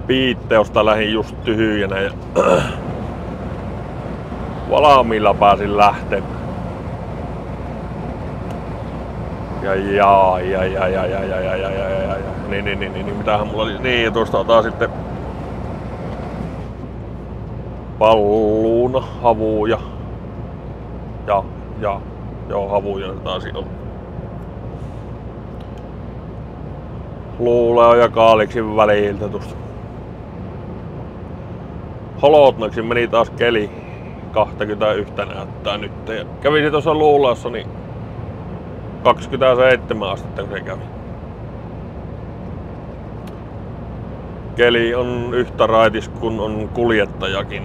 Piitteosta lähdin just tyhjänä ja valmiilla pääsin lähtemään. Niin, mitähän mulla oli? Niin, ja tuosta otan sitten palluuna havuja. Joo, havuja se taisi olla. Luuleo ja kaaliksin väliltä tuosta. Holotnaksi meni taas keli 21 näyttää nyt. Ja kävisi tuossa luuleossa niin 27 astetta kun se kävi. Keli on yhtä raitis kun on kuljettajakin.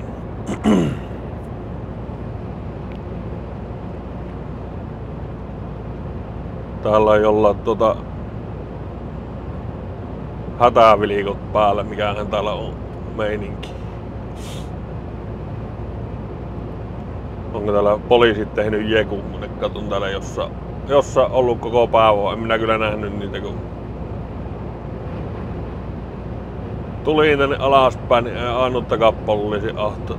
Täällä on jollain hätävilikot päällä, mikähän täällä on meininki. Onko täällä poliisit tehnyt jekun, kun katson täällä jossa ollut koko päivä. En minä kyllä nähnyt niitä, kun tulin tänne alaspäin, niin ei ainuttakaan poliisi ahto.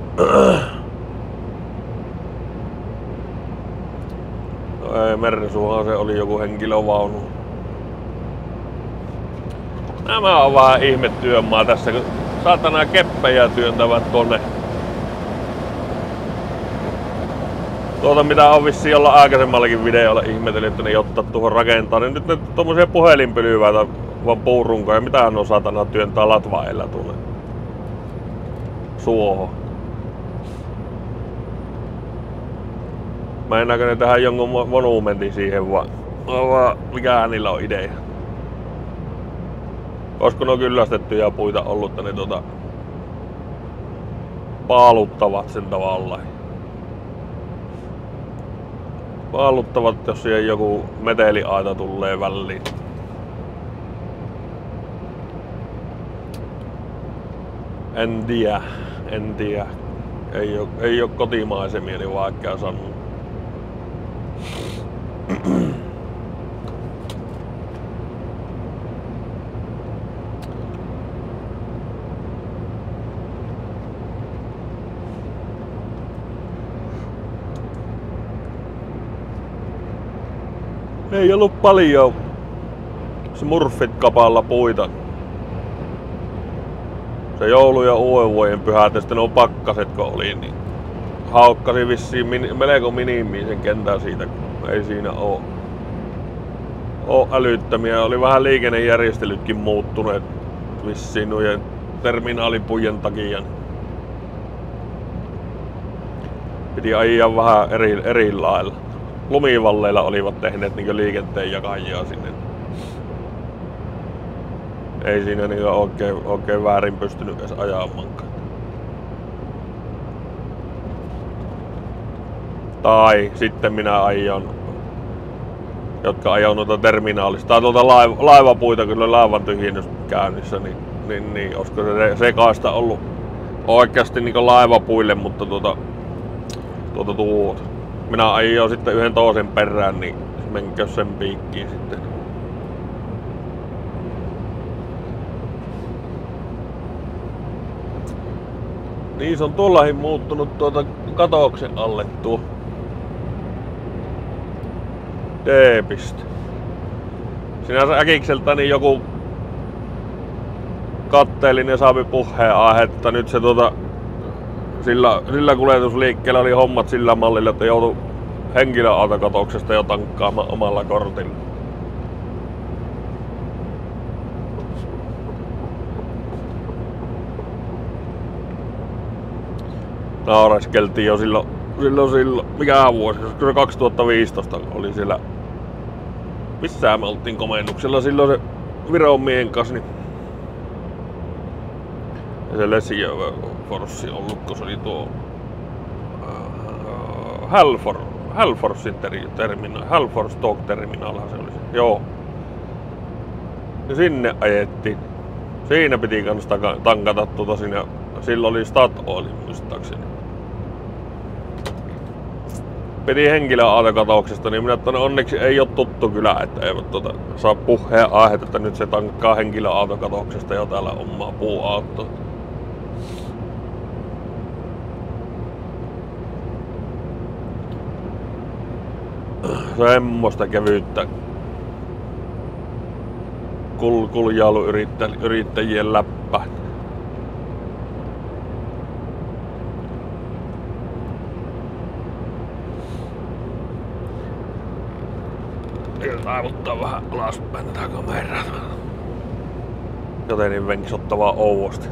No ei, Mersuhan se oli joku henkilövaunu. Nämä on vähän ihme työmaa tässä, kun saatana keppejä työntävät tonne. Mitä on vissiin jollain aikaisemmallakin videolla ihmetellyt, että ne ottaa tuohon rakentaa, niin nyt ne tommosia puhelinpylyväitä vaan puurunkoja, mitähän on saatana työntää latvailla tuonne suohon. Meinaako ne tehdä jonkun monumentin siihen vaan mikähän niillä on idea? Olisiko ne kyllästettyjä puita ollut, että ne paaluttavat sen tavallaan. Paaluttavat, jos siihen joku meteliaita tulee väliin. En tiedä. Ei oo kotimaisemia, niin vaikea sanoa. Ei ollut paljon smurfit kapalla puita. Se joulu ja uuden vuoden pyhät ja sitten nuo pakkaset kun oli, niin haukkasi vissiin melko minimiin sen kentän siitä, kun ei siinä oo älyttömiä. Oli vähän liikennejärjestelytkin muuttuneet vissiin noiden terminaalipujen takia. Piti ajaa vähän eri lailla. Lumivalleilla olivat tehneet niin liikenteen jakajia sinne. Ei siinä niin oikein väärin pystynyt edes ajamankaan. Tai sitten minä ajan, jotka ajan noita terminaalista tai tuolta laivapuita, kyllä laivan tyhjennys käynnissä, niin olisiko se sekaista ollut oikeasti niin laivapuille, mutta minä ajan sitten yhden toisen perään, niin menkö sen piikkiin sitten. Niin se on tuollahin muuttunut katoksen alle tuo D-piste. Sinänsä äkikseltäni joku katteellinen saapi puheen aihe, että nyt se sillä kuljetusliikkeellä oli hommat sillä mallilla, että joutui henkilöautokatoksesta jo tankkaamaan omalla kortilla. Naureskeltiin jo silloin, mikä vuosi, koska 2015 oli siellä, missä me oltiin komennuksella silloin se Viron miehen kanssa, niin ja se Lesiöforssi ollut, kun se oli tuo Halforsin terminaali, Halforstock terminaalihan se oli se, joo. Ja sinne ajettiin. Siinä piti kans tankata siinä, silloin oli Statoil muistaakseni. piti henkilöautokatauksesta, niin minä että no onneksi ei ole tuttu kylä, että eivät saa puheen aiheet, että nyt se tankkaa henkilöautokatauksesta jo täällä omaa puuautoa. Semmoista kevyyttä kuljailuyrittäjien läppä. Taivuttaa vähän alaspäin tätä kameraa. Joten niin venksottavaa ouvosti.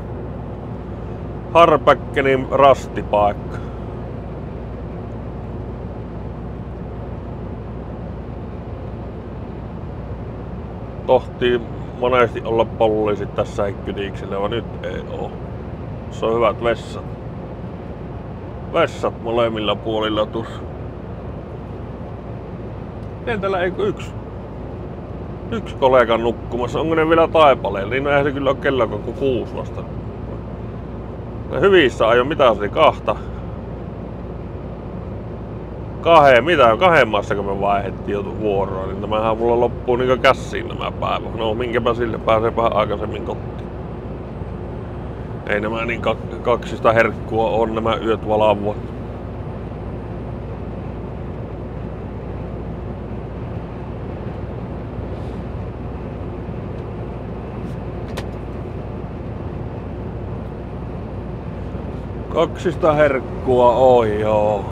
Harpäkkenin rastipaikka. Tohtii monesti olla poliisit tässä Kytiksellä, vaan nyt ei oo. Se on hyvät vessat. Vessat molemmilla puolilla tuossa. Täällä ei yksi kollega nukkumassa. Onko ne vielä taipaleella? Niin eihän se kyllä ole kello 6 vasta. No hyvissä ajoin, mitä se oli? Kahden maassa kun me vaihdettiin jo vuoroa, niin tämähän mulla loppuu niinku käsiin nämä päivät. No minkäpä sille pääseepä aikaisemmin kotiin. Ei nämä niin kaksista herkkua on nämä yöt valavoa. Kaksista herkkua on joo.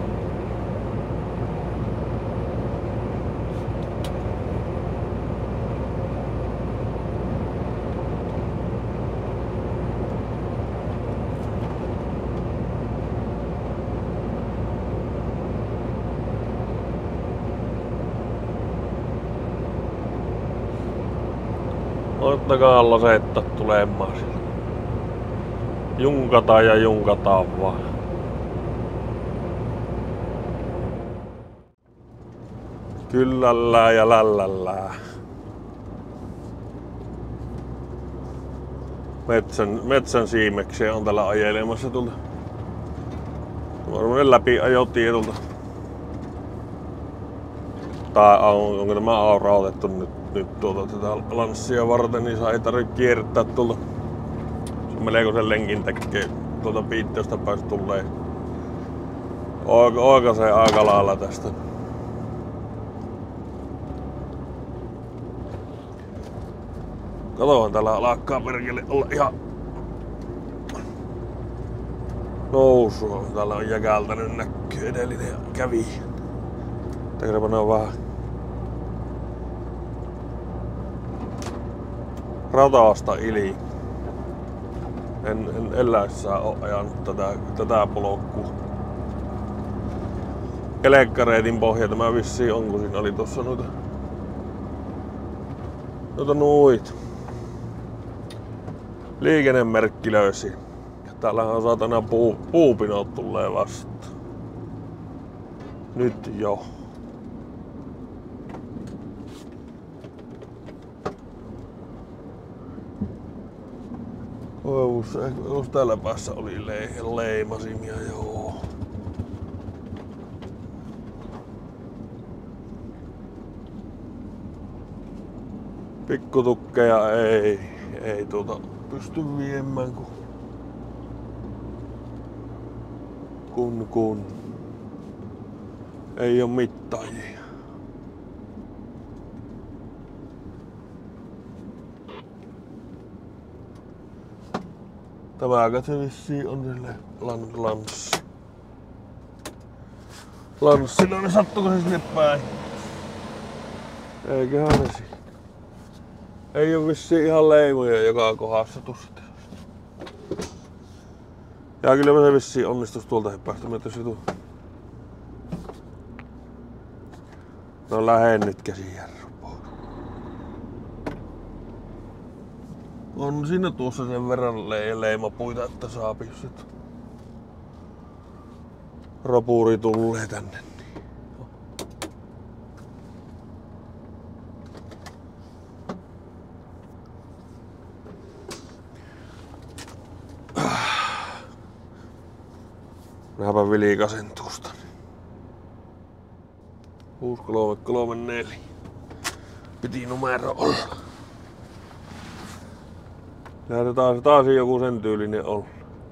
Ottakaa lasetta tulemaan sille. Junkataan vaan. Kyllällään ja lällällään. Metsän siimeksiä on täällä ajelemassa tulta. Varmaan läpi ajotie tulta. Tai onko tämä aurautettu nyt tätä lanssia varten, niin ei tarvitse kiertää tulta. Se on melkoisen lenkin tekee tuolta Piitteosta päästä tulee. Oikaisee aika lailla tästä. Katohan täällä alkaa perkele olla ihan nousua. Täällä on jäkältänyt näkyy edellinen kävi. Tehdään vähän rataasta yli. En eläissään oo ajanut tätä polkua. Elekkareitin pohja tämä vissiin on, kun siinä oli tossa noita liikennemerkkilöisiä. Täällähän on saatana puupinot tulee vastaan. Nyt jo. Jos täällä päässä oli leimasimia, joo. Pikkutukkeja ei pysty viemään kun ei oo mittajia. Tämä se vissiin on sille lanssi. No ne sattuko se sinne päin? Eiköhän ne siinä. Ei oo vissiin ihan leimoja joka kohdassa tuossa. Ja kyllä se vissiin onnistus tuolta päästä, jos se tuu. No lähen nyt käsijarru pois. On siinä tuossa sen verran leimapuita, että saapi jos sit rapuri tulee tänne. Minäpä vilikasen tuosta. 6334. Piti numero olla. Ja se taas joku sen tyylinen olla.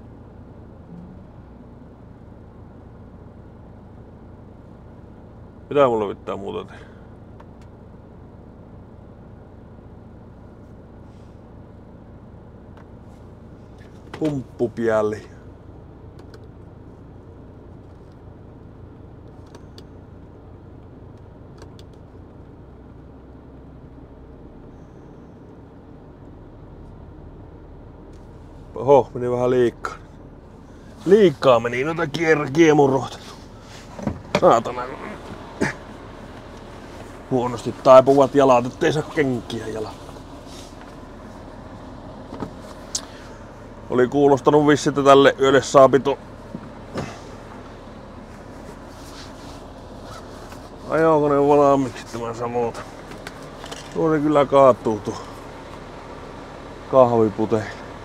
Mitä mulla pitää muuta tehdä? Pumppupiälli. Oho, meni vähän liikaa. Liikaa meni noita kiemuroita. Saatana. Huonosti taipuvat jalat, ettei saa kenkiä jalalla. Oli kuulostanut vissi, että tälle yölle saapito. Ajoako ne valmiiksi tämän Samota? Tuo kyllä kaatuu tuo kahvipute.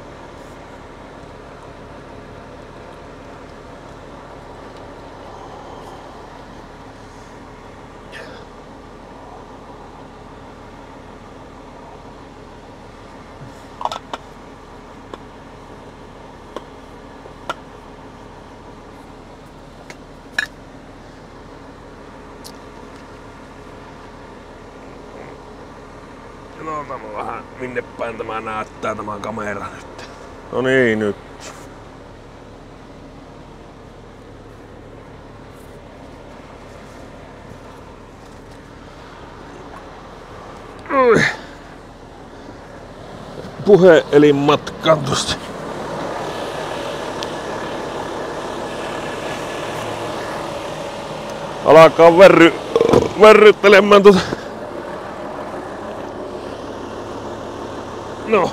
Katsotaan vähän minne päin tämä näyttää tämä kamera nyt. No niin nyt. Puhelinmatkaan tosta. Alkaa verryttelemään tuota. No.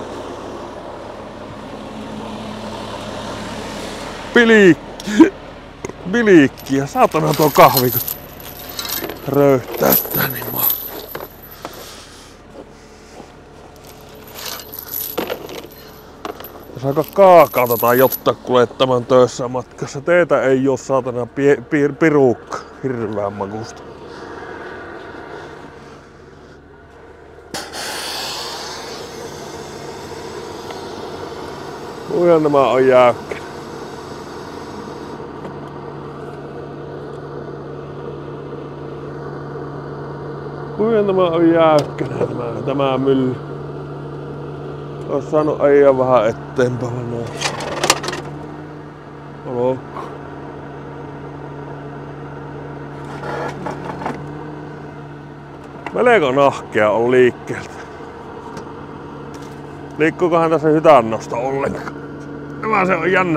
Biliikkiä. Saatana tuo kahvi, kun röyhtää tän niin maa. Jos aika kaakaata tai jotta kuljettamaan töissä matkassa. Teitä ei oo saatana piruukka. Hirveän makusta. Kuinka nämä on jäykkä. Kuinka nämä on jäykkänä tämä mylly. Ois saanut ajaa vähän eteenpäin noin. Olokko. Melko nahkea on liikkeeltä. Liikkuukohan tässä hytännosto ollenkaan? Tämä se on jännä.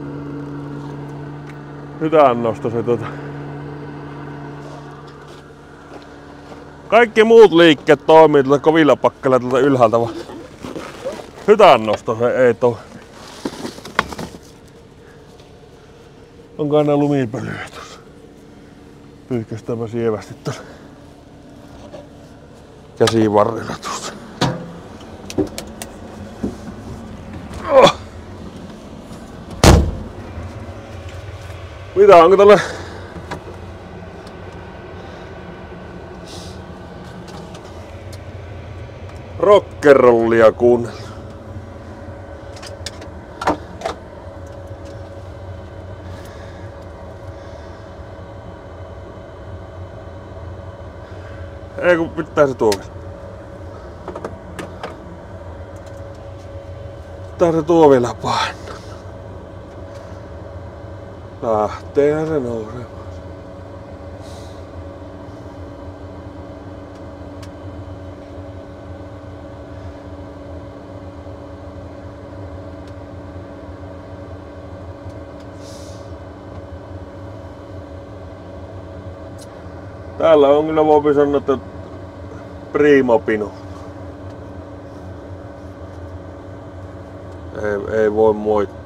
Hytännosto se Kaikki muut liikkeet toimii tuolta kovilla pakkeleilla tuolta ylhäältä vaan. Hytännosto se ei toimi. Onko aina lumipölyä tuossa? Pyyhkästäänpä sievästi tuossa käsivarrella tuossa. Mitä onko tälle? Rockerollia kuunnella. Ei kun pitää se tuovi. Pitää se tuovilla painaa. Lähteehän se nousemaan. Täällä on kyllä voi sanoa, että primo pino. Ei voi moittia.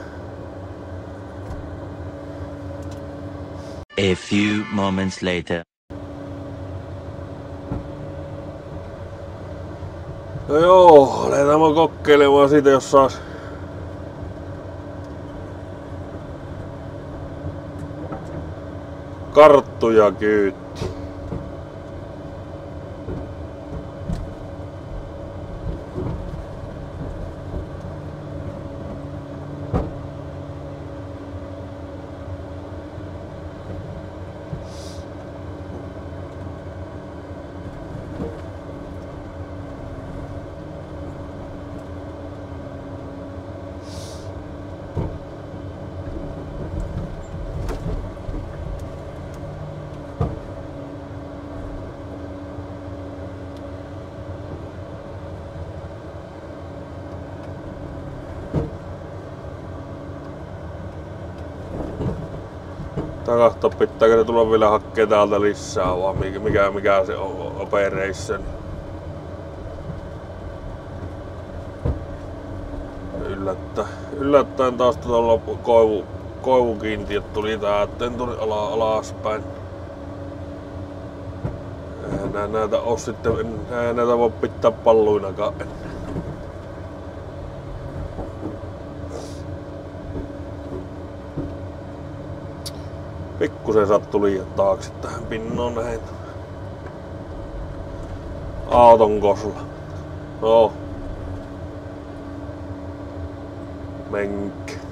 A few moments later. No joo, aletaan kokeilemaan siitä, jos saas karttuja kyytti. Katso, pitääkö se tulla vielä hakkeen täältä lisää vaan mikä se on operation. Yllättäen taas tuolla koivukiintiöt tuli täältä, tuli alaspäin. Näitä oo sitten, näitä voi pitää palluinakaan enää. Pikkusen sattui liian taakse tähän pinnoon näin. Auton kosla. No. Menkki.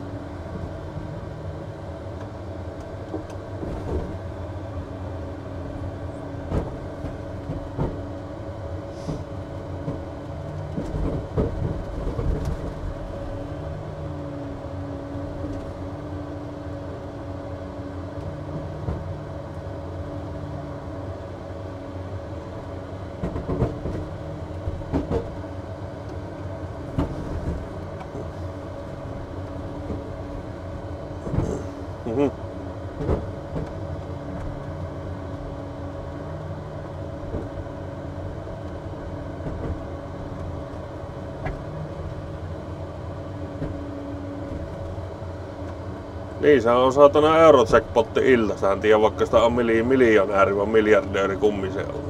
Niin, se on saatana Eurojackpotti ilta. En tiedä, vaikka sitä on miljonääri vai miljardööri kummi se on.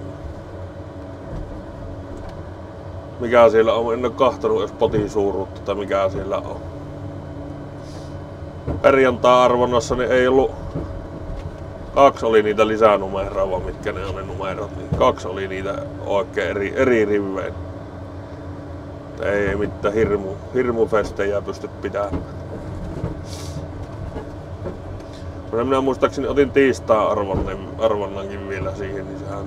Mikä siellä on? En oo kahtonut edes potin suuruutta, tai mikä siellä on. Perjantai-arvonnassa niin ei ollut... 2 oli niitä lisänumeroa, vaan mitkä ne on ne numerot. Niin 2 oli niitä oikein eri riveen. Ei mitään hirmufestejä pysty pitämään. Minä muistaakseni otin tiistai-arvonnankin vielä siihen, niin sehän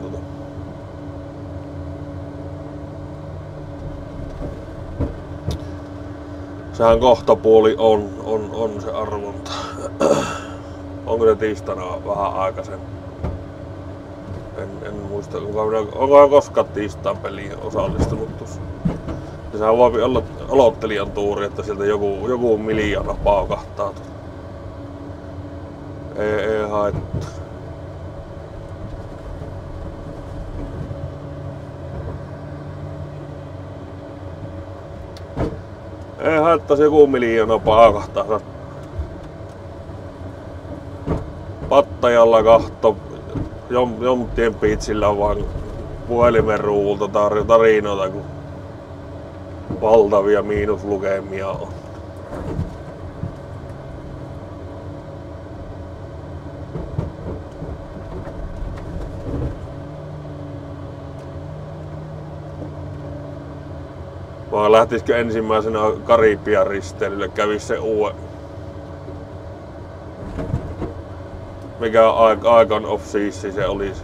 sehän kohtapuoli on se arvonta. Onko se tiistaina vähän aikaisemmin? En muista, onko koskaan tiistain peliin osallistunut tuossa. Sehän voi olla aloittelijan tuuri, että sieltä joku miljoona paukahtaa. Ei haittaa. Ei haittaisi joku miljoona paukahtaa. Pattajalla kahto Jomttien piitsillä vaan puhelimen ruuvulta tarinoita, kun valtavia miinuslukemia on. Vaan lähtisikö ensimmäisenä Karibian risteilylle, kävis se mikä Icon of Seas se olisi.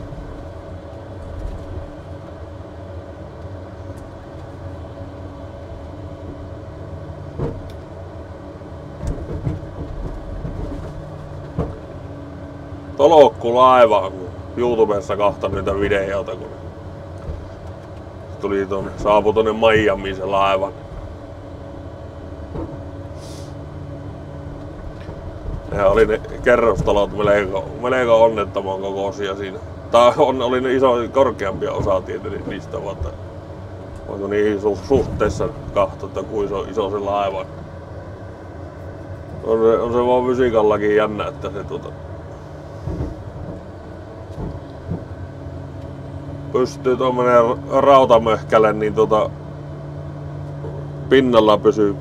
Tolokkulaiva on YouTubessa kahtanut niitä videoita, kun tuli saapui tuonne Miamiin se laiva. Ne oli ne kerrostalot melko onnettoman kokoisia siinä. Oli ne korkeampia osa tietenkin niistä, mutta voiko niihin suhteessa katsoa, että kuinka iso se laiva. On se vaan fysikallakin jännä, että se pystyy tuommoinen rautamöhkäle niin pinnalla pysyy.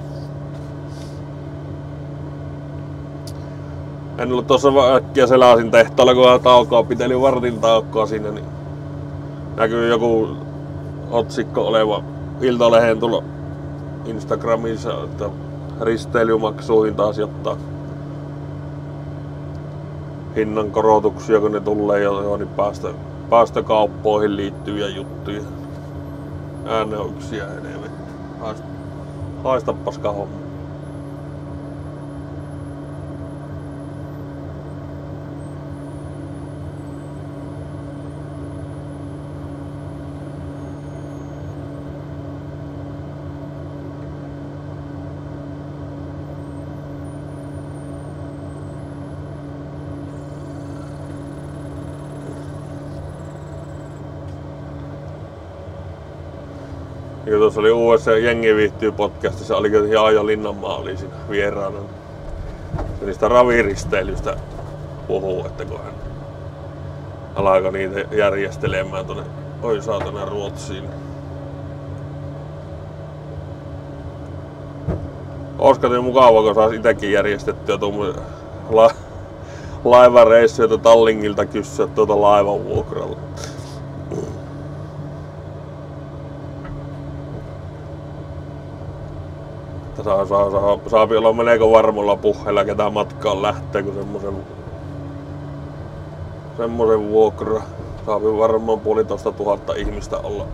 En ollut tuossa äkkiä selasin tehtaalla, kun piteli vartin taukoa siinä, niin näkyy joku otsikko oleva Iltalehden tulo Instagramissa, että risteilymaksuihin taas jotta hinnan korotuksia, kun ne tulee jo niin päästökauppoihin liittyviä juttuja. Ääneyksiä enemmän. Haista paska homma. Ja tuossa oli uudessa Jengi viihtyy podcastissa, oliko Jaajo Linnanmaa oli siinä vieraana. Se niistä raviristeilystä puhuu, että kun hän alkaa niitä järjestelemään tuonne, oi saatana, Ruotsiin. Olisiko se mukava, kun saisi itekin järjestettyä tuommoisen laivareissu, jota Tallingilta kysyä tuota laivan vuokralla. Saapi olla melko varmulla puheella, ketä matkaan lähtee, kun semmosen vuokra. Saapi varmaan 1,500 ihmistä olla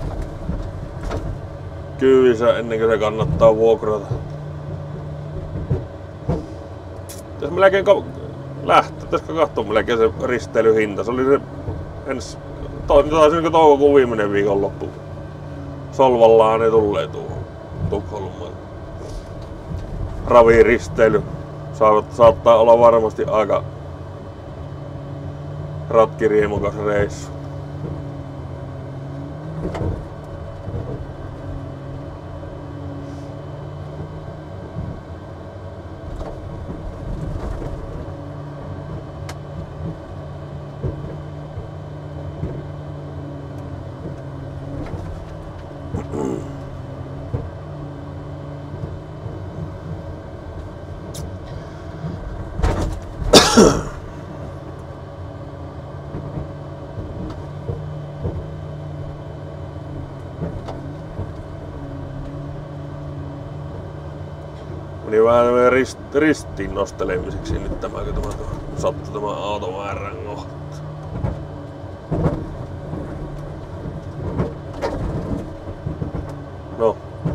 kyyvissä ennen kuin se kannattaa vuokrata. Tässä melkein lähtäisikö katsoa melkein se risteilyhinta. Se oli se taisi toukokuun viimeinen viikonloppu. Solvallaan ne tulee tuohon Tukholmaan. Raviristely saattaa olla varmasti aika ratkiriemukas reissu. Meni vähän ristiin nostelemiseksi nyt tämä, kun tämä sattui tämä automäärän kohta. No.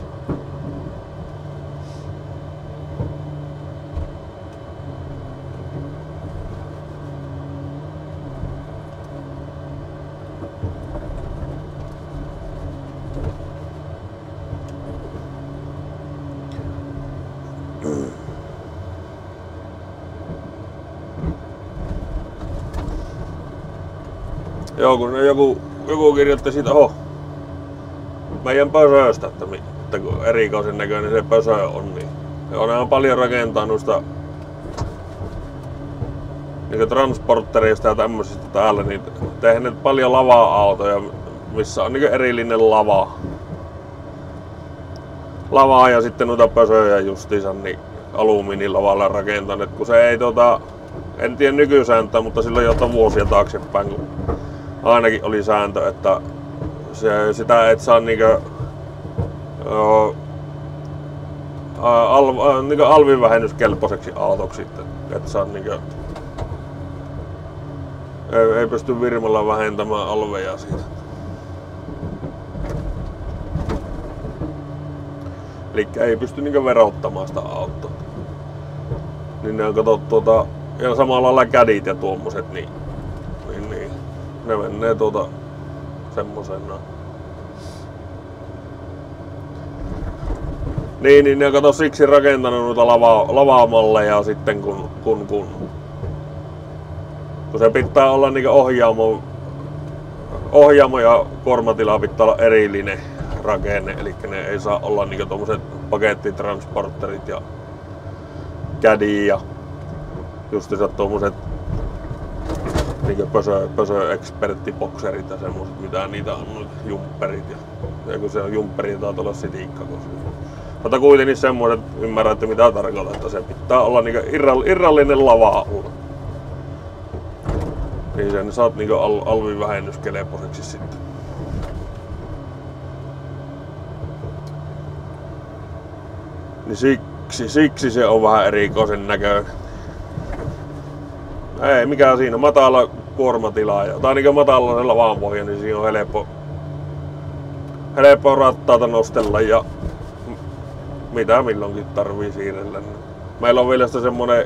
Joo, kun joku kirjoitti siitä meidän pösöstä, että kun erikoisen näköinen se pösö on, niin onhan paljon rakentaa noista niin transportereista ja tämmöisistä täällä, niin tehneet paljon lava-autoja, missä on niin erillinen lava ja sitten noita pösöjä justiinsa niin alumiinilavalla rakentaneet, kun se ei en tiedä nykysääntöä, mutta silloin jotain vuosia taaksepäin, kun ainakin oli sääntö, että sitä et saa niinkö alvivähennyskelpoiseksi autoksi, et saa niinkö ei pysty firmalla vähentämään alveja siitä. Elikkä ei pysty niinkö verottamaan sitä autoa. Niin ne on katsottu ja samalla lailla cadit ja tuommoiset, niin ne menee semmosena. Niin ne on siksi rakentanut noita lavamalleja sitten kun se pitää olla niinku ohjaamo ja kuormatila pitää olla erillinen rakenne, eli ne ei saa olla niinku tommoset pakettitransporterit ja caddy ja justiinsa tommoset niinku pösö-eksperttibokserit ja semmoset, mitä niitä on, jumpperit ja kun se on jumpperi, taitaa olla sitikka. Mutta kuitenkin semmoiset, ymmärrätte mitä tarkoittaa, että se pitää olla niinku irrallinen lava alla. Niin sen saat niinku alvivähennyskelpoiseksi sitten. Niin siksi se on vähän erikoisen näköinen. Ei mikään siinä, matala kuormatila tai niinku matalalla lavanpohja, niin siinä on helppo rattaata nostella ja mitä milloinkin tarvii siirrellä. Meillä on vielä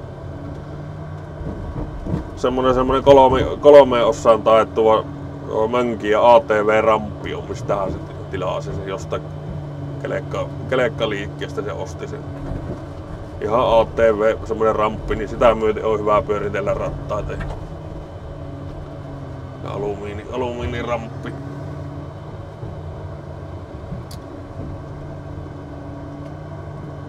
semmonen kolme osaan taettuva mönki ja ATV-ramppi on, mistähän se tilasi sen jostain kelekkaliikkeestä se osti sen. Ihan ATV, semmonen ramppi, niin sitä myöten on hyvä pyöritellä rattaita. Ja alumiiniramppi.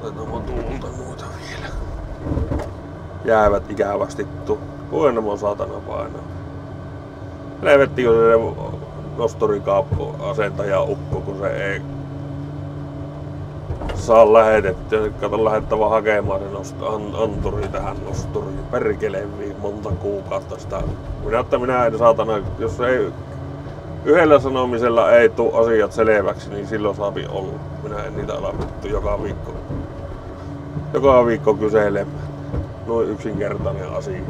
Otetaan tuulta noita vielä. Jäävät ikävästi Kuinamo saatana painaa. Helvettikö se nosturikaappu asentaja ukko, kun se ei saa lähetettyä. Kato lähettävä hakemaan se anturi tähän nosturiin. Perkeleviin monta kuukautta sitä. Minä en saatana, jos ei yhdellä sanomisella ei tule asiat selväksi, niin silloin saapi olla. Minä en niitä ala vittu joka viikko kyselemään. Noin yksinkertainen asia.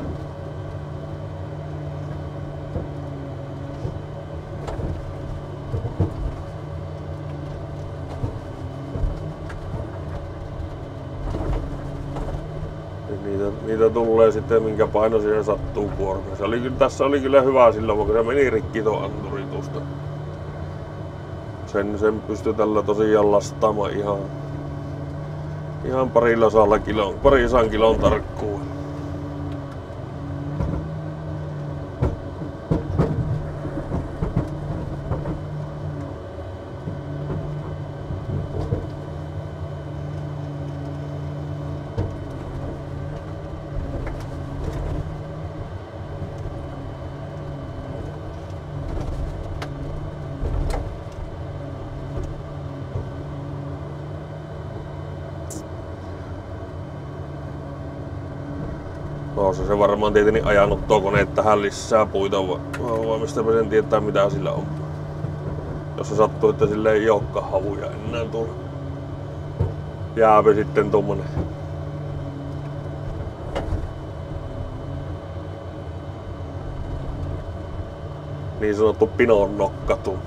Niitä tulee sitten minkä paino siihen sattuu kuormeen. Tässä oli kyllä hyvä silloin, kun se meni rikki tuo anturi tuosta. Sen pystyi tällä tosiaan lastaamaan ihan parisadan kilon tarkkuun. No se varmaan tietenkin ajanut tuo kone tähän lisää puita, vai mistä mä sen tietää mitä sillä on. Jos se sattuu, että sille ei olekaan havuja enää tulla. Jääpä sitten tommonen niin sanottu pinon nokkatun.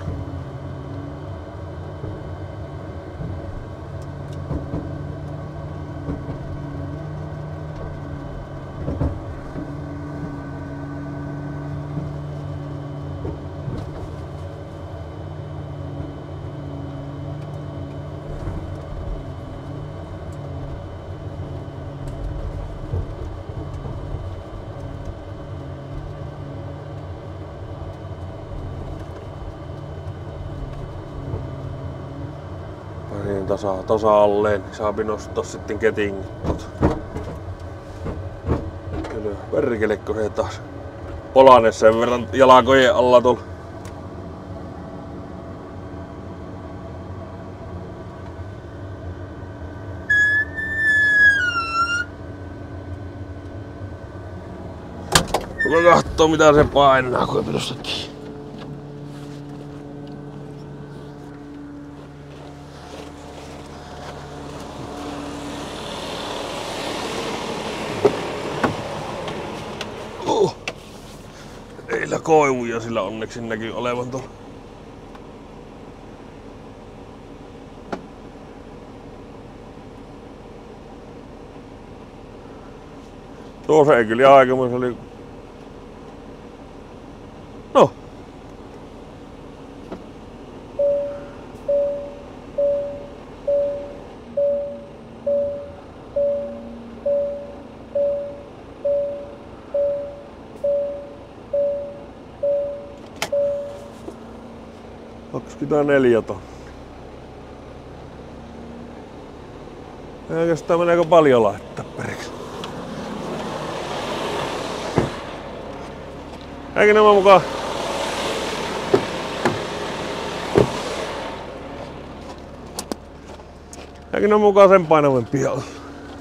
Niin tasa alleen, niin saapi nostaa sitten ketingit. Kyllä perkelekö se taas polane sen verran jalkojen alla tuolla. Mä kattoo mitä se painaa, kun ei pidosta kiinni. Eillä koivuja sillä onneksi näkyy olevan tuolla. Tuossa ei kyllä aikamoinen oli. No. Tää 4 tonnia. Eikä sitä meneekö paljon laittaa periksi? Eikä nämä mukaan. Eikä nämä mukaan sen painavempia ole.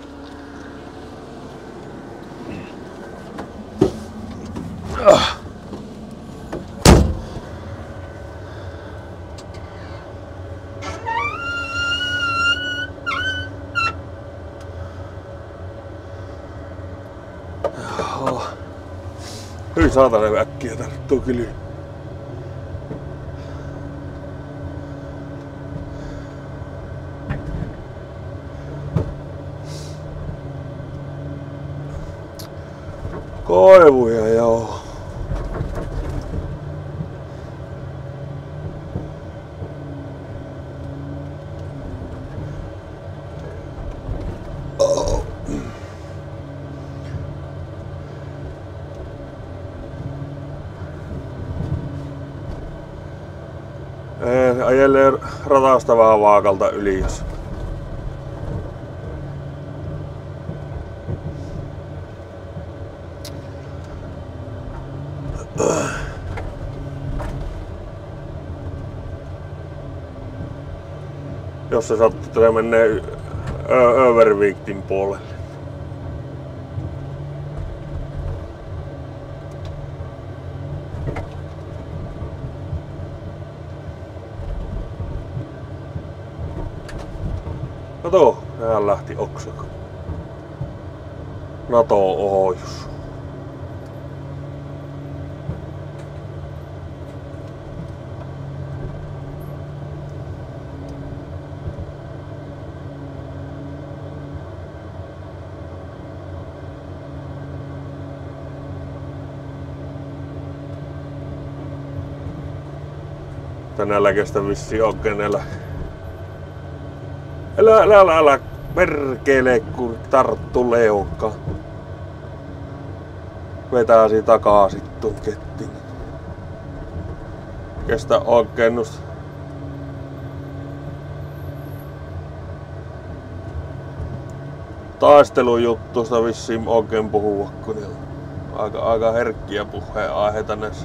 Hyi saatana äkkiä tarttuu kyllä. Koivuja joo. Ajelee ratasta vähän vaakalta yli, jos jos se sattuu, että se menee Överviktin puolelle. Kato, sehän lähti oksako. NATO-ohjus. Tänällä kestä vissiin on kenellä. Älä perkele kun tarttu leuka. Vetäisi takaisin tuon kettin. Kestä oikeennusta. Taistelujuttusta vissiin oikein puhua, kun ne on aika herkkiä puheenaiheita näissä.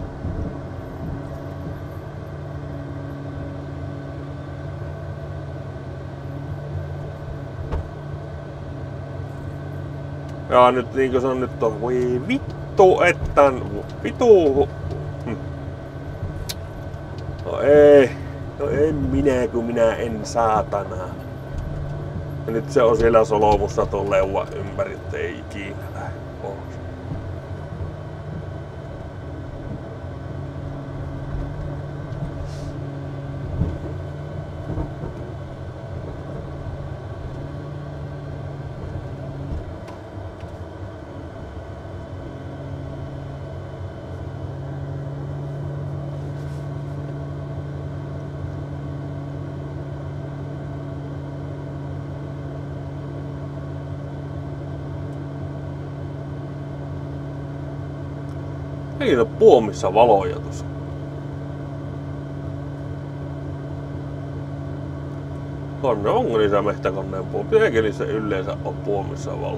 Ja nyt niinkö se on nyt on, voi vittu ettän, vitu. No en minä kun minä en saatana. Ja nyt se on siellä solmussa tuon leuan ympäri, ettei ikinä lähde pois. Ei ole puomissa valoja tuossa. Onko niissä mehtäkoneen puomissa? Eikä niissä yleensä ole puomissa valo.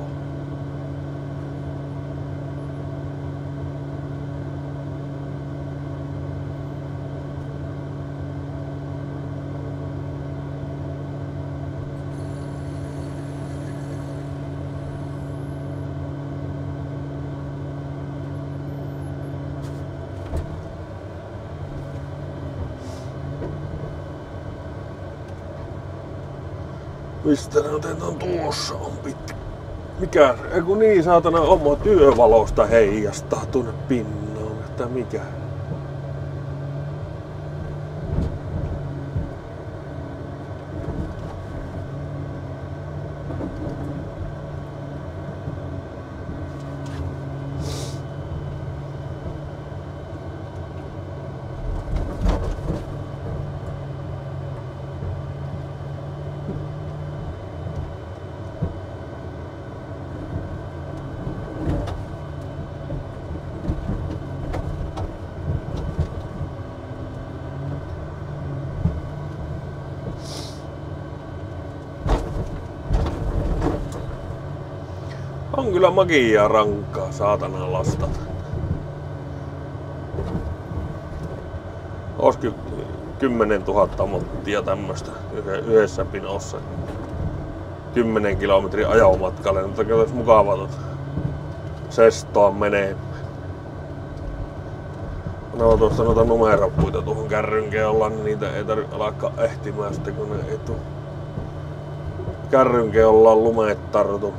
Mistä ne otetaan tuossa on pitkä? Mikä? Eiku niin saatana oma työvalosta heijastaa tuonne pinnoon, että mikä? On kyllä magiaa rankkaa, saatana lastata. Olisiko 10 000 mottia tämmöstä yhdessä pinossa. 10 kilometrin ajomatkalle, mutta kyllä olisi mukava sestoa menee. Ne on tuosta noita numeropuita tuohon kärrynkeolla, niin niitä ei tarvitse alkaa ehtimään sitten kun ne ei tuu kärrynkeolla lumeet tartu.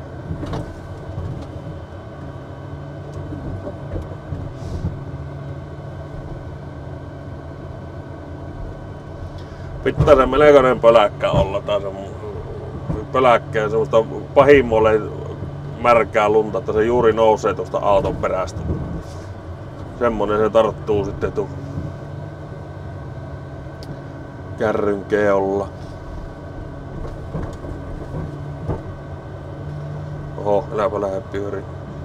Pitää se melkoinen pöläkkä olla tai se pöläkkä ja semmoista pahimmolle märkää lunta, että se juuri nousee tuosta auton perästä. Semmonen se tarttuu sitten kärrynkeolla. Oho, äläpä lähde pyöriin.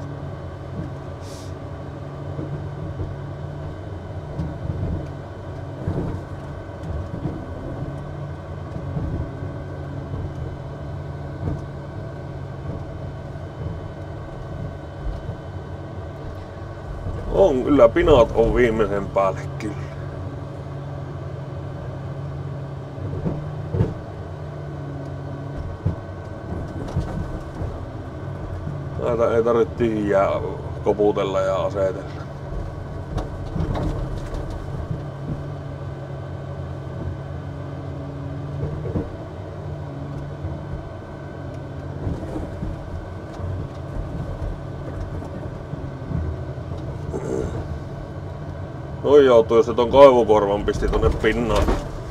On kyllä, pinot on viimeisen päälle kyllä. Tätä ei tarvitse tyhjää koputella ja asetella. Noin joutuu, jos se ton koivukorvan pisti tonne pinnaan.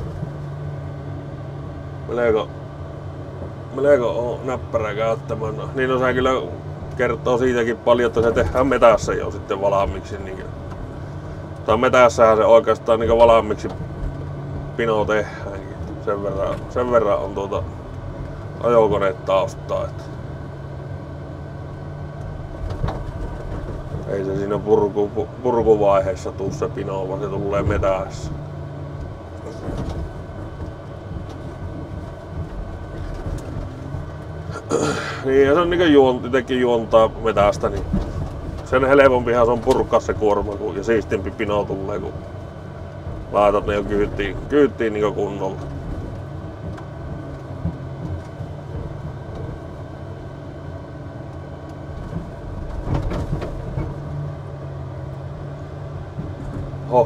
Melko on näppärä käyttämään. Niin osaa kyllä kertoo siitäkin paljon, että se tehdään metässä jo sitten valmiiksi. Niin, tai metässähän se oikeastaan niin valmiiksi pino tehdäänkin. Sen verran on ajokonetaustaa. Että ei se siinä purkuvaiheessa tuu se pino, vaan se tulee metässä. Niin, ja se on niinku itsekin juontaa metästä, niin sen helpompihan se on purkaa se kuorma ja siistimpi pino tulee, kun laitat ne jo kyyttiin niinku kunnolla. Ho.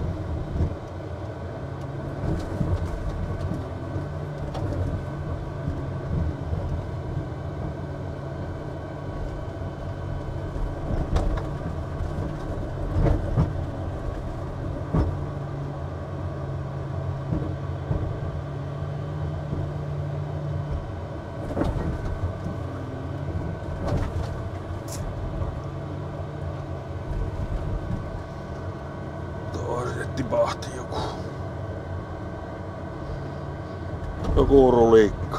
Tipahti joku rulikka.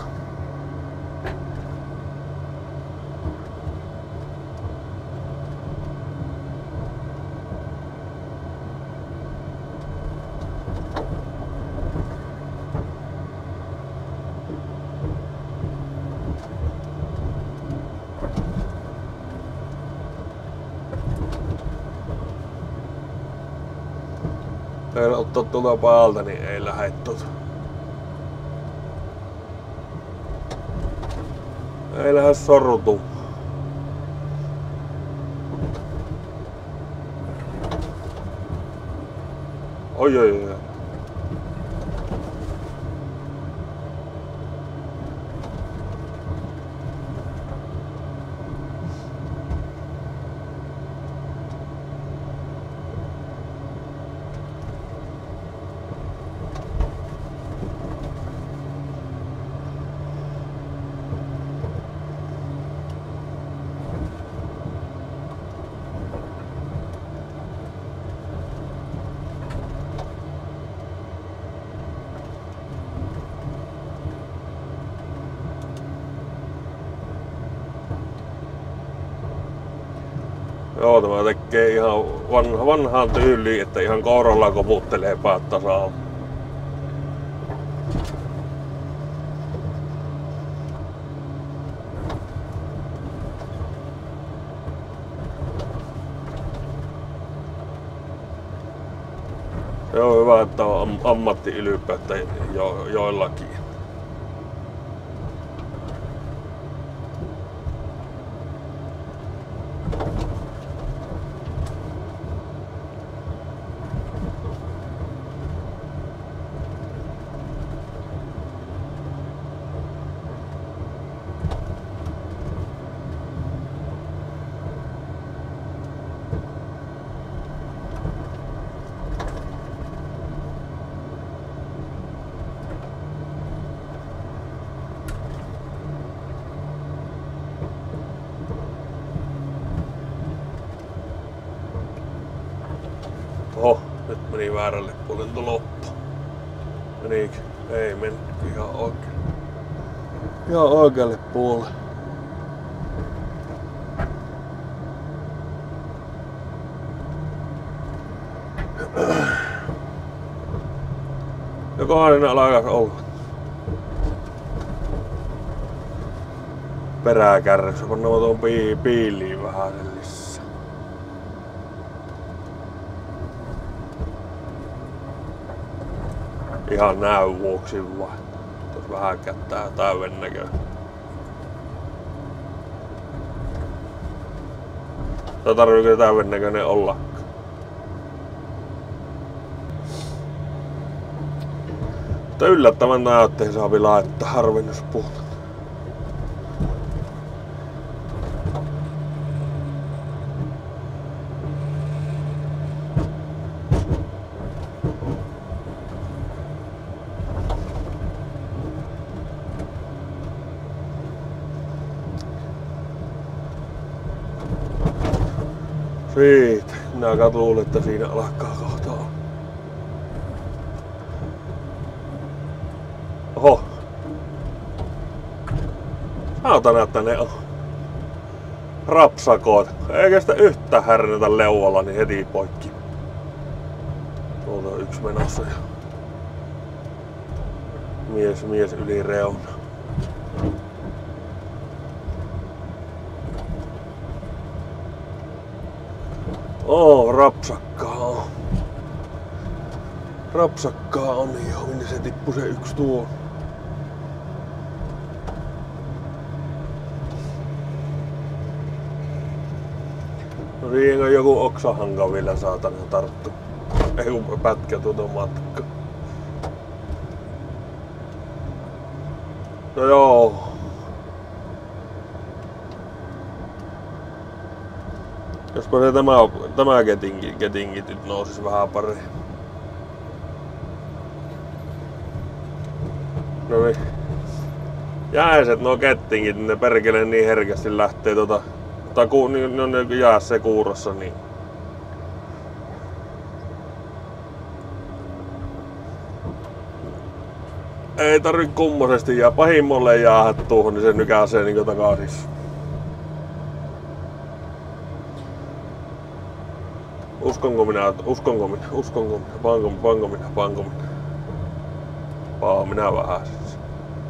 Ei ottaa tuolta päältä, niin ei lähde Ei lähde sorrutu. Oi. Joo, tämä tekee ihan vanhaan tyyliin, että ihan kouralla koputtelee päät tasalla. Se on hyvä, että on ammatti-ylpeyttä joillakin. Oho, nyt meni väärälle puolelle tuo loppu. Menikö? Ei mennyt ihan oikein. Ihan oikealle puolelle. Jokohan siinä alkaa olla. Peräkärryssä, pannaan tuon piiliin vähän lisää. Ihan näyn vuoksi vaan. Tuossa vähän kättää täyden näköinen. Tai tarviiko täyden näköinen olla? Mutta yllättävän näytteen saapi laittaa harvennuspuuta. Siitä. Minä luulen, että siinä alkaa kohta olla. Oho. Saatana, että ne on rapsakoot. Eikä sitä yhtään härnätä leualla, niin heti poikki. Tuolta on yksi menossa ja mies yli reuna. Rapsakkaa on. Rapsakkaa on, joo, minne se tippui se yksi tuo. No siihen on joku oksahanka vielä saatana tarttu. Ei kun pätkä tuota matka. No joo. Jospa se tämä ketinki nyt nousis vähän paremmin. No niin. Jääiset nuo kettingit, ne perkele niin herkästi lähtee ne on jäässä kuurossa niin. Ei tarvi kummosesti jää pahimmolle jäädä tuohon, niin se nykäisee niinku takaisin. Uskonko minä, panko minä. Paan minä vähän siis.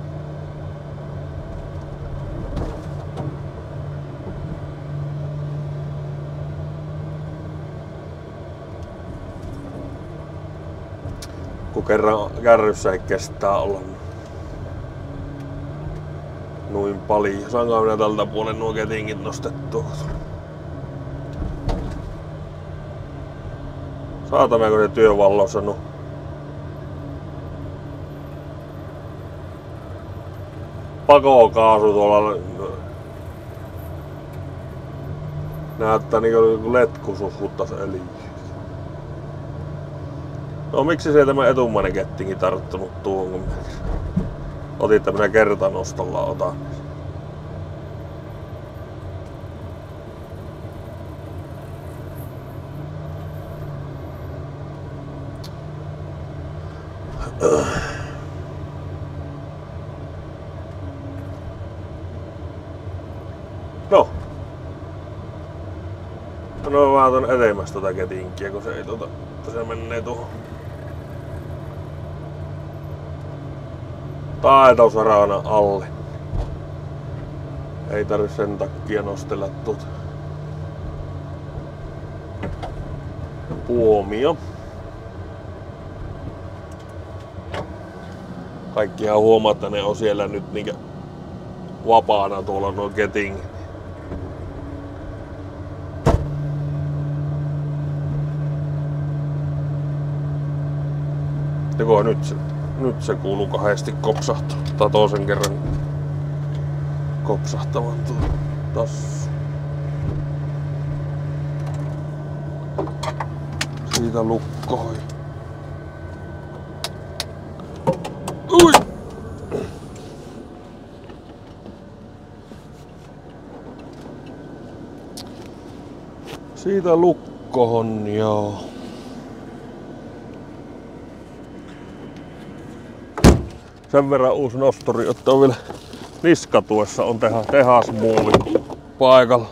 Kun kerran kärryssä ei kestää olla noin paljon. Saanko minä tältä puolen nuo ketingit nostettua? Saatanako se työvallo sano? Pakokaasu tuolla näyttää niinku letku suhuttas öljyä. No miksi se tämä etummainen kettinki tarttunut tuohon, kun otin tämmönen kertanostolla otan. No vähän ton edemmäs tota ketinkiä, kun se ei se menee tuohon taitosarana alle. Ei tarvi sen takia nostella tuota puomio. Kaikkihan huomaa, että ne on siellä nyt niinkö vapaana tuolla nuo ketingit. Joko nyt se kuuluu kahdesti kopsahtaa. Tai toisen kerran kopsahtavan tassu. Siitä lukkoi. Ui! Siitä lukkohon, joo. Sen verran uusi nosturi, että on vielä niskatuessa on tehasmuovi paikalla.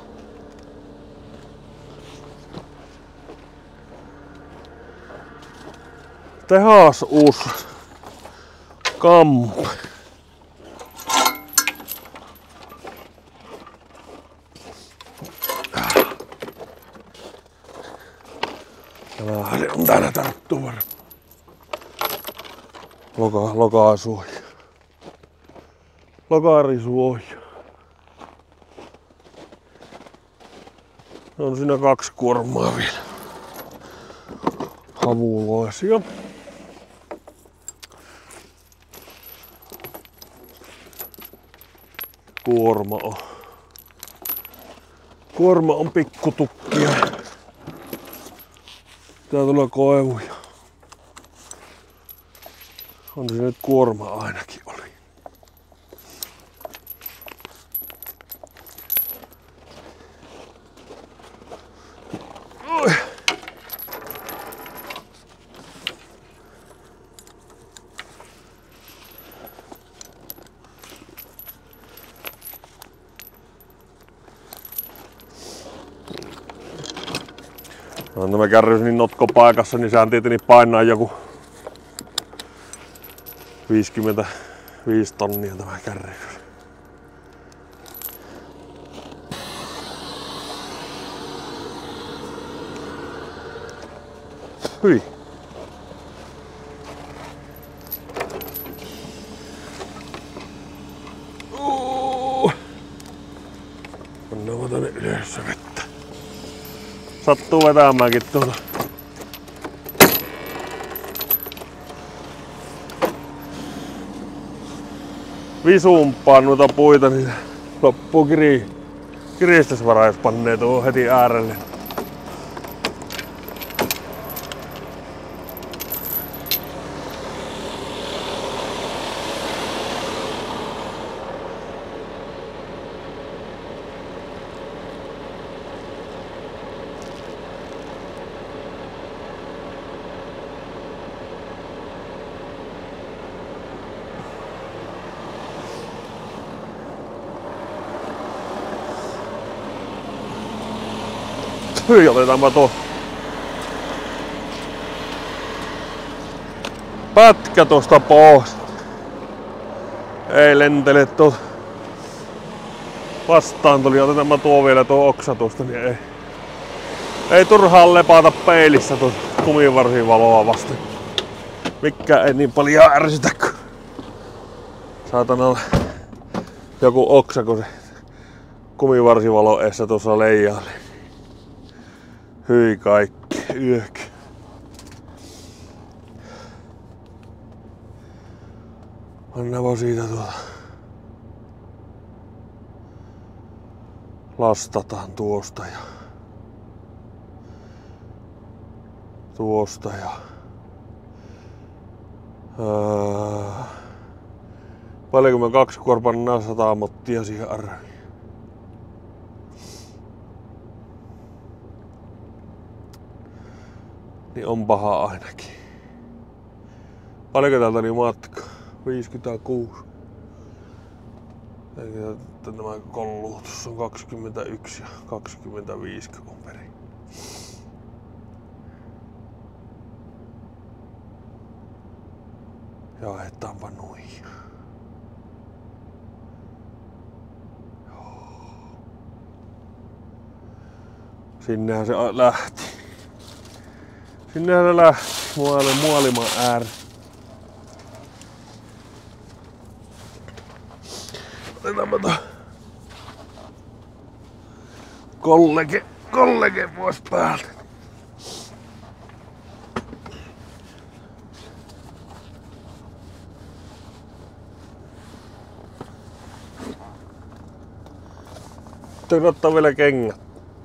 Tehas uusi kampi. Se on täällä tarttuu varmaan. Lokaasuoja. Lokaarisuoja. On siinä 2 kuormaa vielä. Havuloisia. Kuorma on pikkutukkia. Tää tulee koivuja. On se nyt kuorma ainakin oli. No, tämä kärrys niin notkopaikassa, niin sehän tietenkin painaa joku 55 tonnia tämä kärrys. Hyi. Pannaanpa tänne ylös vettä. Sattuu vetämäänkin tuota. Visuumpaan noita puita, niin loppuu kiristysvara, jos pannee tuohon heti äärelle. Hyi, otetaanpa tuo pätkä tosta pois. Ei lentele tuo. Vastaan tuli, otetaanpa tuo vielä tuo oksa tuosta, niin ei turhaan lepata peilissä tuo kumivarsivaloa vasten. Mikä ei niin paljon ärsytä, kun saatana joku oksa, kun se kumivarsivalo eessä tuossa leijailee. Hyi kaikki, yök. Annapa siitä lastataan tuosta ja paljonko mä 2 kuorpannaa 100 mottia siihen arviin. Niin on paha ainakin. Paljonko täältä oli matka? 56. Eikä nämä kolluutus on 21 ja 25 on perin. Jaetaanpa noin. Sinnehän se lähti. Sinnehän se lähti Muolimaan ääreen. Otetaanpa tuo kollege pois päältä. Täytyy ottaa vielä kengät.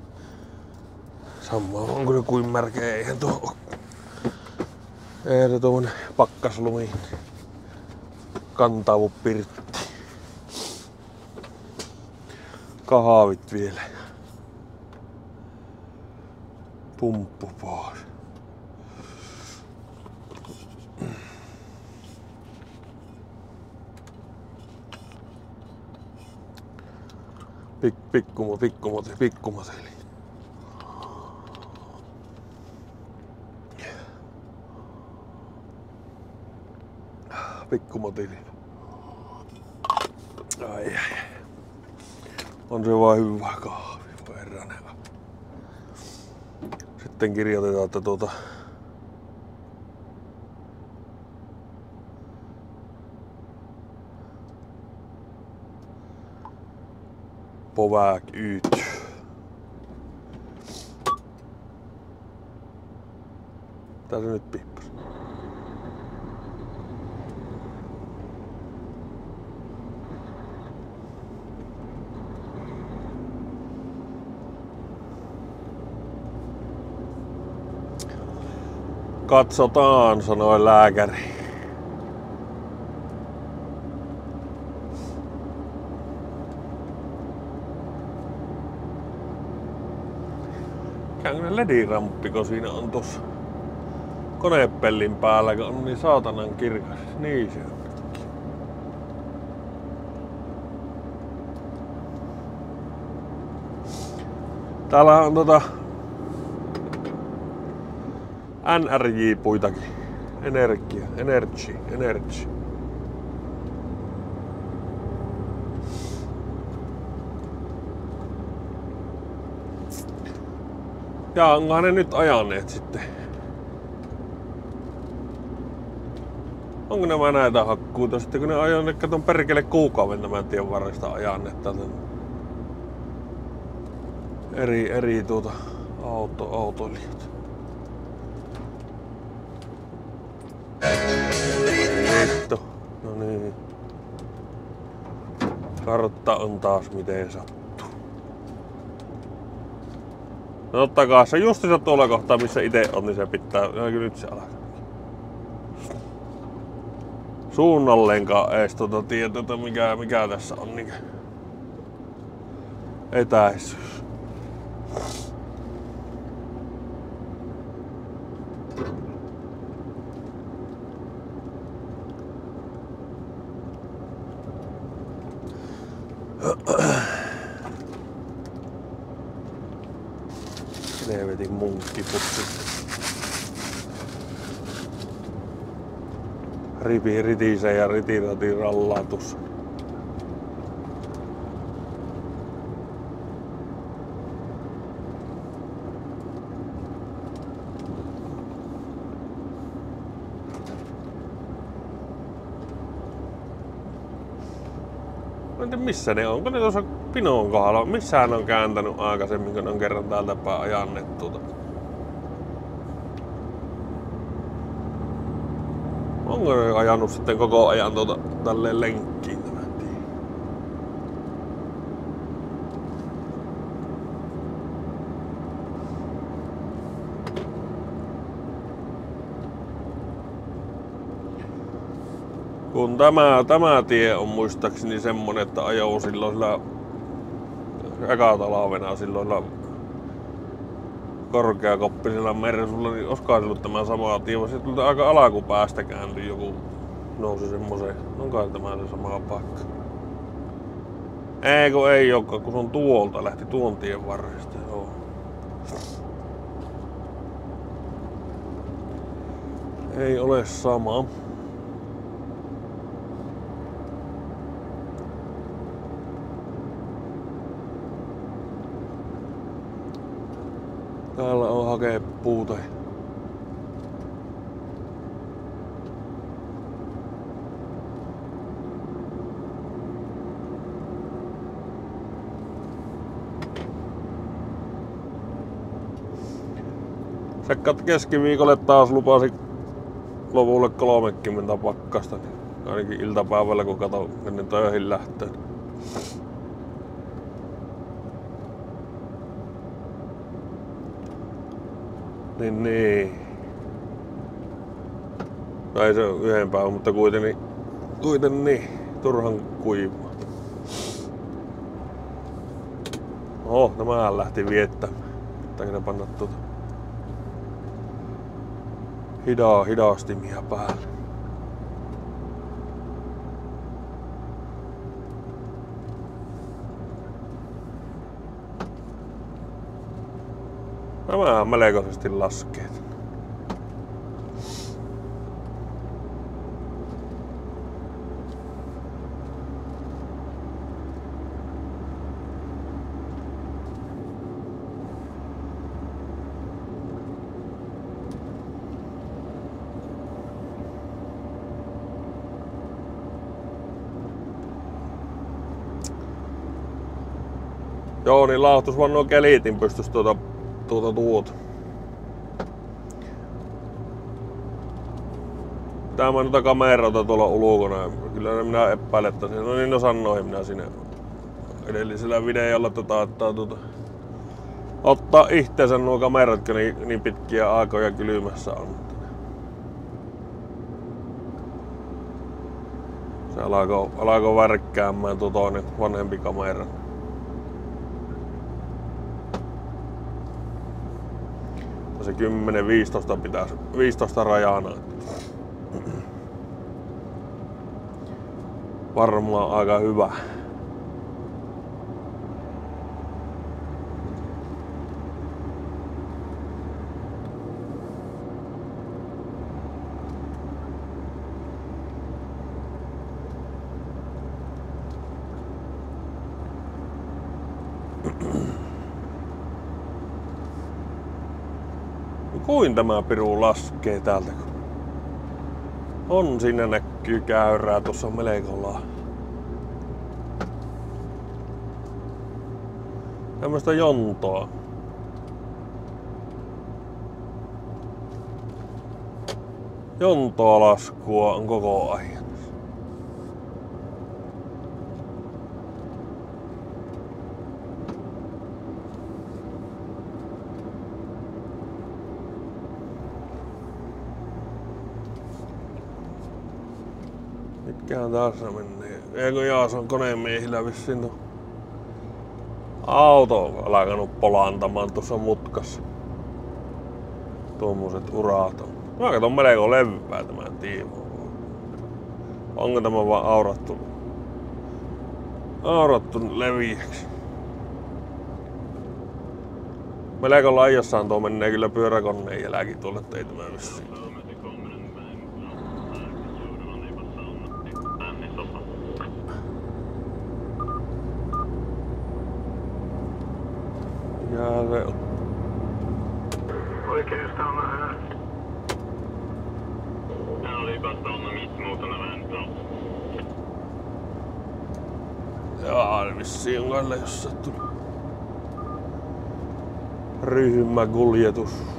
Sama on kyllä kuin märkeä, eihän tuo oo. Eihän se tuommoinen pakkaslumi kantaudu pirtti. Kahvit vielä. Pumppu pois. Pikkumoteli. Pikkumoteli. Ai. On se vaan hyvä kahvi, herranen. Sitten kirjoitetaan, että på väg ut. Tää se nyt piippas. Katsotaan, sanoi lääkäri. Käyn LED-ramppiko siinä on tossa konepellin päällä, kun on niin saatanan kirkas. Niin se on nytkin. Täällä on NRJ-puitakin. Energy. Ja onkohan ne nyt ajaneet sitten? Onko nämä näitä hakkuuta sitten, kun ne ajaneet, katon perkele kuukauden tämän tien varresta ajaneet tätä eri autoilijat. Vittu, no niin. Kartta on taas miten sattuu. No tottakaa se justiinsa tuolla kohtaa missä ite on, niin se pitää, nyt se alkaa. Suunnalleenkaan ees tietoa mikä tässä on niinkö etäisyys. Helvetin munkkiputsi. Ripi ritisee ja ritirati rallatus. Mä en tiedä missä ne on. Onko ne tuossa Pinoon kohdalla? Missään ne on kääntänyt aikaisemmin, kun ne on kerran täältä päin ajanneet tuota. Onko ne ajanut sitten koko ajan tälleen lenkkiin tämän tien? Kun tämä tie on muistaakseni semmonen, että ajoo silloin sillä ekatalvena silloin korkeakoppisella Mersulla, niin olisikohan ollut tämä sama tie, vaan sitten tulta aika alakupäästä kääntyi joku, nousi semmoseen, onkohan tämä se sama paikka? Ei olekaan, kun se on tuolta, lähti tuon tien varresta, joo. Ei ole sama. Täällä on hakepuuta. Sekkat keskiviikolle taas lupasi lopulle 30 pakkasta. Ainakin iltapäivällä kun katon ennen töihin lähtöön. Niin. Tai se on yhden päivän, mutta kuitenkin niin. Turhan kuivaa. Oho, nämä lähti viettämään. Pitääkö ne panna hidastimia päälle. Nämä melkoisesti laskee. Joo, niin laahtus vaan nuo keliitin pystyis tuota. Pitää mä noita kameroita tuolla ulkona. Kyllä minä epäilen, että no niin, no sanoin minä sinne edellisellä videolla ottaa itteensä nuo kamerat, kun niin pitkiä aikoja kylmässä on. Se alkoi värkkäämään tuo toinen vanhempi kamera. Se 10-15 pitäisi 15 rajana. Varmaan aika hyvä. Kuin tämä piru laskee täältä? On, siinä näkyy käyrää tuossa melkolla. Tämmöstä jontoa. Jontoa laskua on koko ajan. Mitkähän taas menee? Eikö Jaason konemiehillä vissiin auto on alkanut polantamaan tuossa mutkassa. Tuommoiset urat on. Mä katon melko levyää tämän tiivo. Onko tämä vaan aurattu leviäksi? Melko laijassaan tuo menee kyllä pyöräkoneen jälki tuolle, ettei tämä vissiin. Ja se on. Oikeastaan on vähän. Tää oli vastauna mittmuutona vähän. Jaa, vissiin on kalle jos sattuu. Ryhmäkuljetus.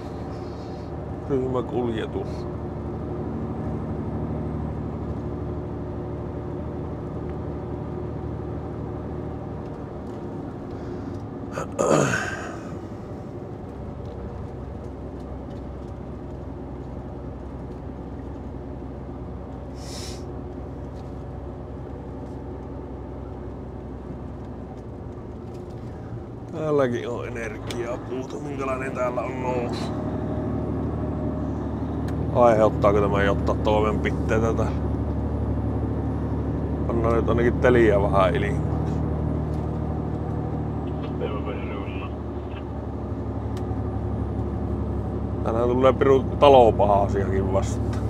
Täälläkin on energiapuuta. Minkälainen täällä on nousu? Aiheuttaako tämä jotta toimenpiteitä tätä? Pannaan nyt ainakin teliä vähän ilmoiksi. Tänään tulee piru talopaha-asiakin vastaan.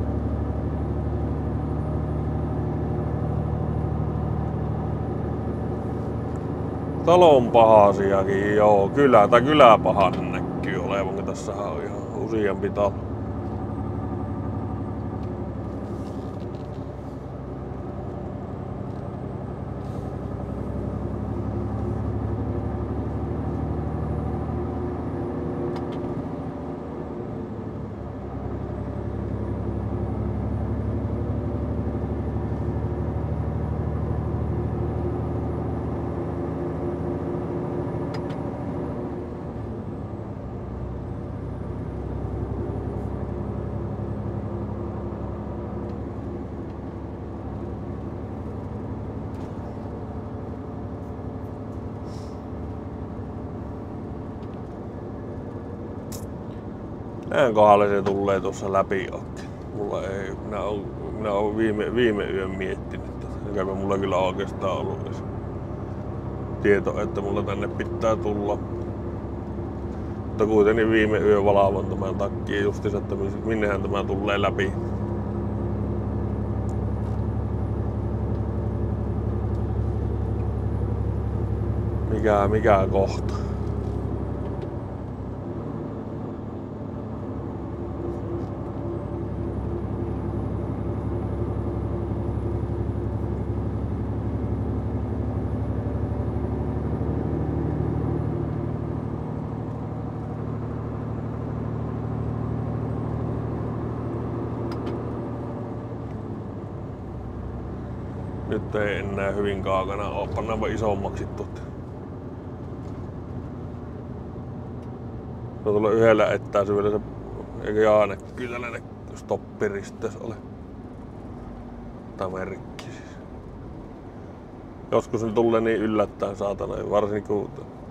Talon paha-asiakin, joo. Kyläpahan näkyy olevan, kun tässä on ihan useampi talo. Näin kohdalle se tulee tuossa läpi oikein. Mulla ei, minä oon viime yön miettinyt tätä. Eikä mulla kyllä oikeastaan ollut edes tieto, että mulla tänne pitää tulla. Mutta kuitenkin viime yö valvon tämän takia justiinsa, että minnehän tämä tulee läpi. Mikä kohta? Ei enää hyvin kaukana oo. Pannaanpa isommaksi tuot. Se on tullut yhdellä etäisyydellä se, eikä Jaane kyllä tällainen stoppiristeys ole. Tai merkki siis. Joskus ne tulee niin yllättäen saatana, varsinkin kun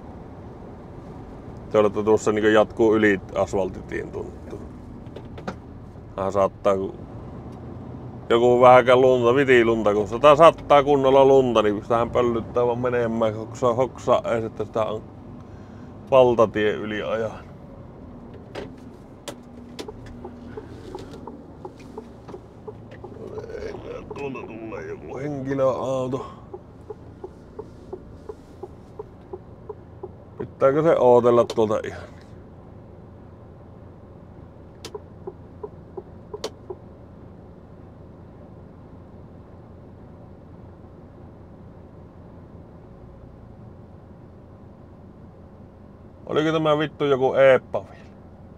te olette tuossa niin jatkuu yli asfaltitien tuntuu. Vähän saattaa kun joku vähäkään lunta, vitilunta, kun sitä saattaa kunnolla lunta, niin sitähän pöllyttää vaan menemään, hoksaa ees, että sitä on valtatie yli ajan. Tuolta tulee joku henkilöauto. Pitääkö se ootella tuolta ihan? Oliko tämä vittu joku eeppa vielä?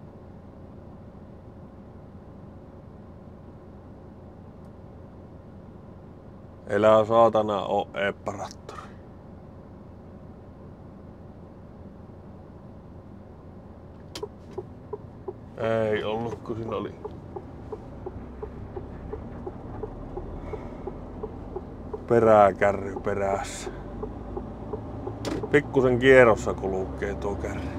Elää saatana oo eepparattori. Ei ollut, kun siinä oli. Peräkärry perässä. Pikkusen kierrossa kulkee tuo kärry.